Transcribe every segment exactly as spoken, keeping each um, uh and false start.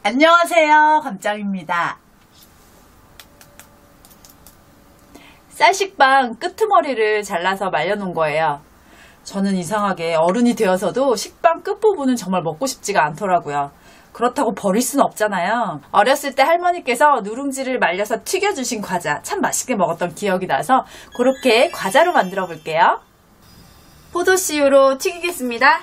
안녕하세요, 감짱입니다. 쌀식빵 끄트머리를 잘라서 말려놓은 거예요. 저는 이상하게 어른이 되어서도 식빵 끝부분은 정말 먹고 싶지가 않더라고요. 그렇다고 버릴 수는 없잖아요. 어렸을 때 할머니께서 누룽지를 말려서 튀겨주신 과자 참 맛있게 먹었던 기억이 나서 그렇게 과자로 만들어 볼게요. 포도씨유로 튀기겠습니다.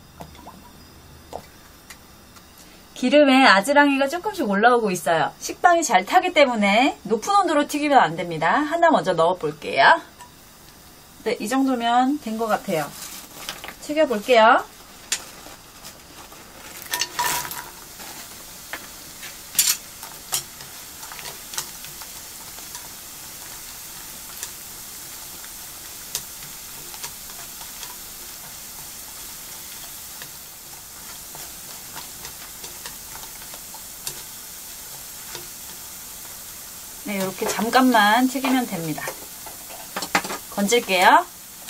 기름에 아지랑이가 조금씩 올라오고 있어요. 식빵이 잘 타기 때문에 높은 온도로 튀기면 안 됩니다. 하나 먼저 넣어 볼게요. 네, 이 정도면 된 것 같아요. 튀겨 볼게요. 네, 이렇게 잠깐만 튀기면 됩니다. 건질게요.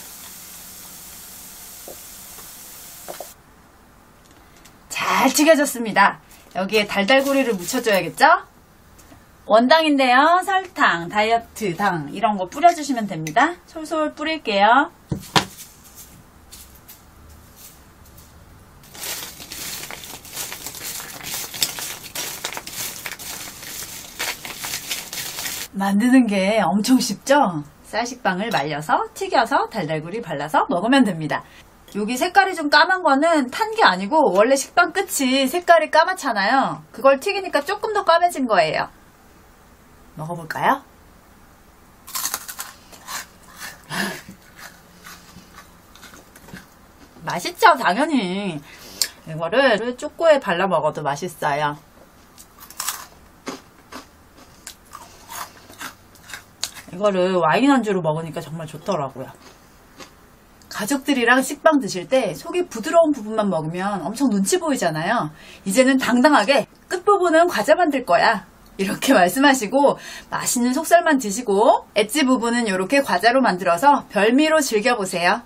잘 튀겨졌습니다. 여기에 달달구리를 묻혀줘야겠죠? 원당인데요. 설탕, 다이어트 당 이런 거 뿌려주시면 됩니다. 솔솔 뿌릴게요. 만드는 게 엄청 쉽죠? 쌀식빵을 말려서 튀겨서 달달구리 발라서 먹으면 됩니다. 여기 색깔이 좀 까만 거는 탄 게 아니고 원래 식빵 끝이 색깔이 까맣잖아요. 그걸 튀기니까 조금 더 까매진 거예요. 먹어볼까요? 맛있죠? 당연히. 이거를 쪼꼬에 발라 먹어도 맛있어요. 이거를 와인 안주로 먹으니까 정말 좋더라고요. 가족들이랑 식빵 드실 때 속이 부드러운 부분만 먹으면 엄청 눈치 보이잖아요. 이제는 당당하게 끝부분은 과자 만들 거야 이렇게 말씀하시고 맛있는 속살만 드시고 엣지 부분은 이렇게 과자로 만들어서 별미로 즐겨보세요.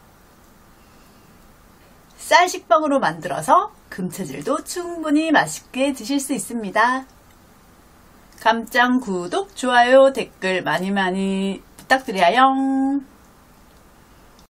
쌀 식빵으로 만들어서 금체질도 충분히 맛있게 드실 수 있습니다. 감짱 구독, 좋아요, 댓글 많이 많이 부탁드려요.